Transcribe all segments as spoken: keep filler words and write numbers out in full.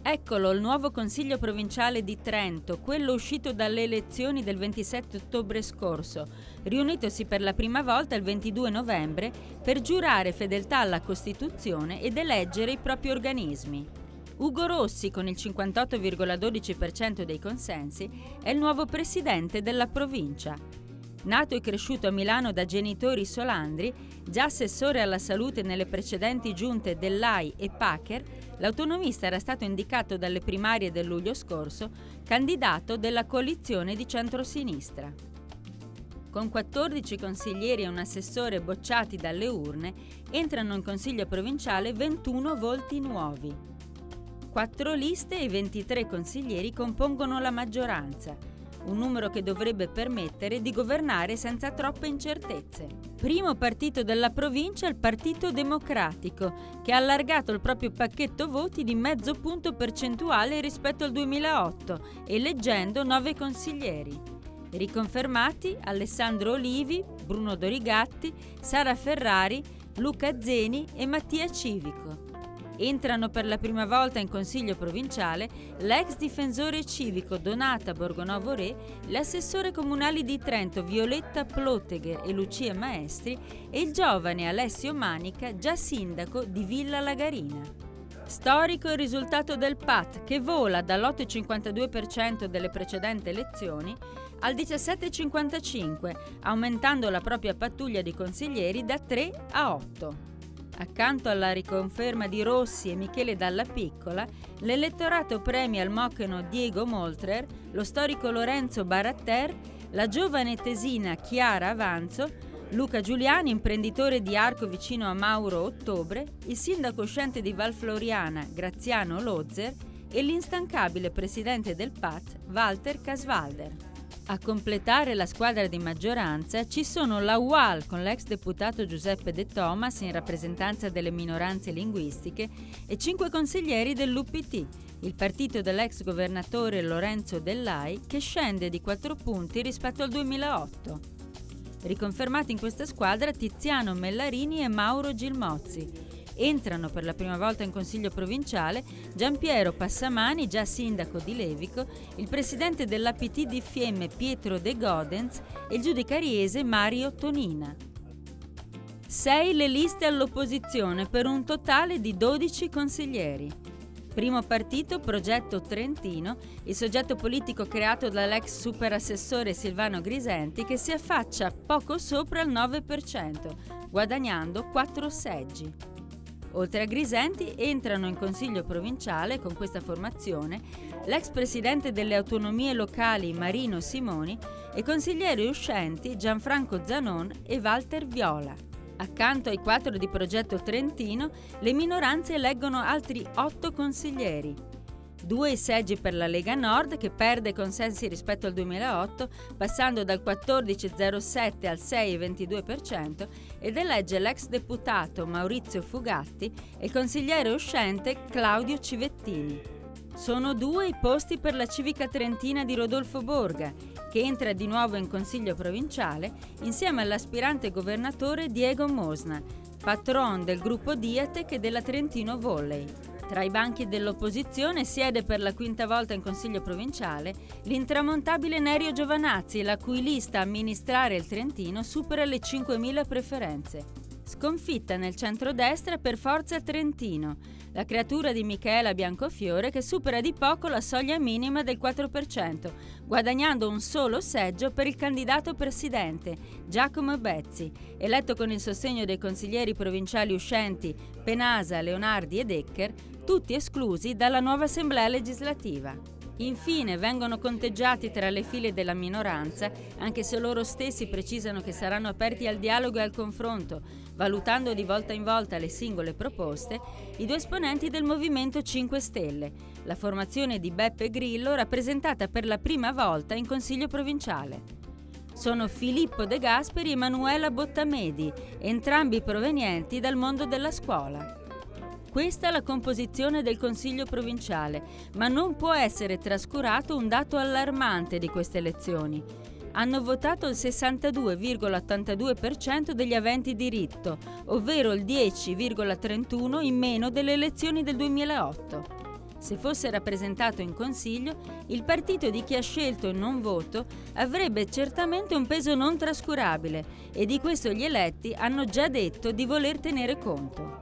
Eccolo il nuovo Consiglio Provinciale di Trento, quello uscito dalle elezioni del ventisette ottobre scorso, riunitosi per la prima volta il ventidue novembre per giurare fedeltà alla Costituzione ed eleggere i propri organismi. Ugo Rossi, con il cinquantotto virgola dodici per cento dei consensi, è il nuovo presidente della provincia. Nato e cresciuto a Milano da genitori solandri, già assessore alla salute nelle precedenti giunte dell'A I e Pacher, l'autonomista era stato indicato dalle primarie del luglio scorso candidato della coalizione di centrosinistra. Con quattordici consiglieri e un assessore bocciati dalle urne, entrano in consiglio provinciale ventuno volti nuovi. Quattro liste e ventitré consiglieri compongono la maggioranza, un numero che dovrebbe permettere di governare senza troppe incertezze. Primo partito della provincia è il Partito Democratico, che ha allargato il proprio pacchetto voti di mezzo punto percentuale rispetto al duemilaotto, eleggendo nove consiglieri. Riconfermati Alessandro Olivi, Bruno Dorigatti, Sara Ferrari, Luca Zeni e Mattia Civico. Entrano per la prima volta in consiglio provinciale l'ex difensore civico Donata Borgonovo Re, le assessore comunali di Trento Violetta Plottegher e Lucia Maestri e il giovane Alessio Manica, già sindaco di Villa Lagarina. Storico il risultato del P A T, che vola dall'otto virgola cinquantadue per cento delle precedenti elezioni al diciassette virgola cinquantacinque per cento, aumentando la propria pattuglia di consiglieri da tre a otto. Accanto alla riconferma di Rossi e Michele Dalla Piccola, l'elettorato premia il mocheno Diego Moltrer, lo storico Lorenzo Baratter, la giovane tesina Chiara Avanzo, Luca Giuliani, imprenditore di Arco vicino a Mauro Ottobre, il sindaco uscente di Val Floriana Graziano Lozer e l'instancabile presidente del P A T Walter Casvalder. A completare la squadra di maggioranza ci sono la U A L con l'ex deputato Giuseppe De Thomas in rappresentanza delle minoranze linguistiche e cinque consiglieri dell'U P T, il partito dell'ex governatore Lorenzo Dell'A I, che scende di quattro punti rispetto al duemilaotto. Riconfermati in questa squadra Tiziano Mellarini e Mauro Gilmozzi. Entrano per la prima volta in consiglio provinciale Giampiero Passamani, già sindaco di Levico, il presidente dell'A P T di Fiemme Pietro De Godens e il giudicariese Mario Tonina. Sei le liste all'opposizione per un totale di dodici consiglieri. Primo partito Progetto Trentino, il soggetto politico creato dall'ex superassessore Silvano Grisenti, che si affaccia poco sopra il nove per cento, guadagnando quattro seggi. Oltre a Grisenti entrano in consiglio provinciale con questa formazione l'ex presidente delle autonomie locali Marino Simoni e consiglieri uscenti Gianfranco Zanon e Walter Viola. Accanto ai quattro di Progetto Trentino, le minoranze eleggono altri otto consiglieri. Due i seggi per la Lega Nord, che perde consensi rispetto al duemilaotto, passando dal quattordici virgola zero sette al sei virgola ventidue per cento, ed elegge l'ex deputato Maurizio Fugatti e il consigliere uscente Claudio Civettini. Sono due i posti per la civica trentina di Rodolfo Borga, che entra di nuovo in consiglio provinciale insieme all'aspirante governatore Diego Mosna, patron del gruppo Diatec e della Trentino Volley. Tra i banchi dell'opposizione siede per la quinta volta in consiglio provinciale l'intramontabile Nerio Giovanazzi, la cui lista a amministrare il Trentino supera le cinquemila preferenze. Sconfitta nel centrodestra per Forza Trentino, la creatura di Michaela Biancofiore, che supera di poco la soglia minima del quattro per cento, guadagnando un solo seggio per il candidato presidente, Giacomo Bezzi, eletto con il sostegno dei consiglieri provinciali uscenti Penasa, Leonardi ed Ecker, tutti esclusi dalla nuova assemblea legislativa. Infine vengono conteggiati tra le file della minoranza, anche se loro stessi precisano che saranno aperti al dialogo e al confronto, valutando di volta in volta le singole proposte, i due esponenti del Movimento cinque Stelle, la formazione di Beppe Grillo rappresentata per la prima volta in Consiglio provinciale. Sono Filippo De Gasperi e Emanuela Bottamedi, entrambi provenienti dal mondo della scuola. Questa è la composizione del Consiglio provinciale, ma non può essere trascurato un dato allarmante di queste elezioni. Hanno votato il sessantadue virgola ottantadue per cento degli aventi diritto, ovvero il dieci virgola trentuno per cento in meno delle elezioni del duemilaotto. Se fosse rappresentato in Consiglio, il partito di chi ha scelto il non voto avrebbe certamente un peso non trascurabile e di questo gli eletti hanno già detto di voler tenere conto.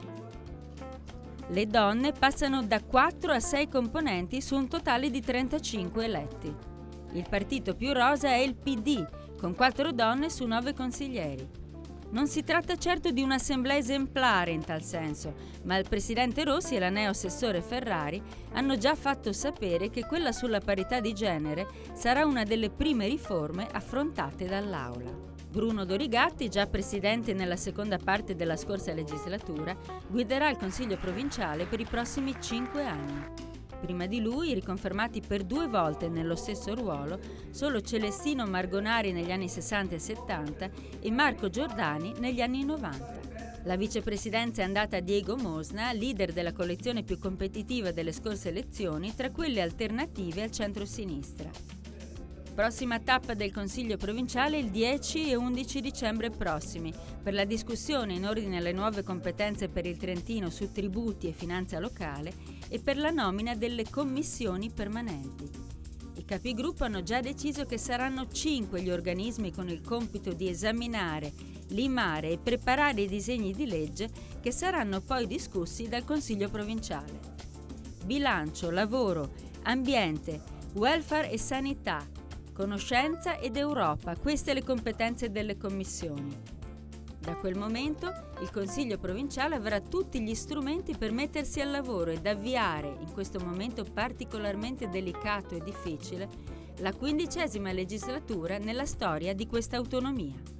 Le donne passano da quattro a sei componenti su un totale di trentacinque eletti. Il partito più rosa è il P D, con quattro donne su nove consiglieri. Non si tratta certo di un'assemblea esemplare in tal senso, ma il presidente Rossi e la neo-assessore Ferrari hanno già fatto sapere che quella sulla parità di genere sarà una delle prime riforme affrontate dall'Aula. Bruno Dorigatti, già presidente nella seconda parte della scorsa legislatura, guiderà il Consiglio provinciale per i prossimi cinque anni. Prima di lui, riconfermati per due volte nello stesso ruolo, solo Celestino Margonari negli anni sessanta e settanta e Marco Giordani negli anni novanta. La vicepresidenza è andata a Diego Mosna, leader della coalizione più competitiva delle scorse elezioni, tra quelle alternative al centro-sinistra. Prossima tappa del Consiglio provinciale il dieci e undici dicembre prossimi, per la discussione in ordine alle nuove competenze per il Trentino su tributi e finanza locale e per la nomina delle commissioni permanenti. I capigruppo hanno già deciso che saranno cinque gli organismi con il compito di esaminare, limare e preparare i disegni di legge che saranno poi discussi dal Consiglio provinciale. Bilancio, lavoro, ambiente, welfare e sanità, conoscenza ed Europa, queste le competenze delle commissioni. Da quel momento il Consiglio provinciale avrà tutti gli strumenti per mettersi al lavoro ed avviare, in questo momento particolarmente delicato e difficile, la quindicesima legislatura nella storia di questa autonomia.